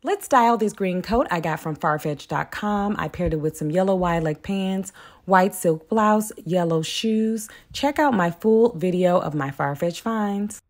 Let's style this green coat I got from Farfetch.com. I paired it with some yellow wide leg pants, white silk blouse, yellow shoes. Check out my full video of my Farfetch finds.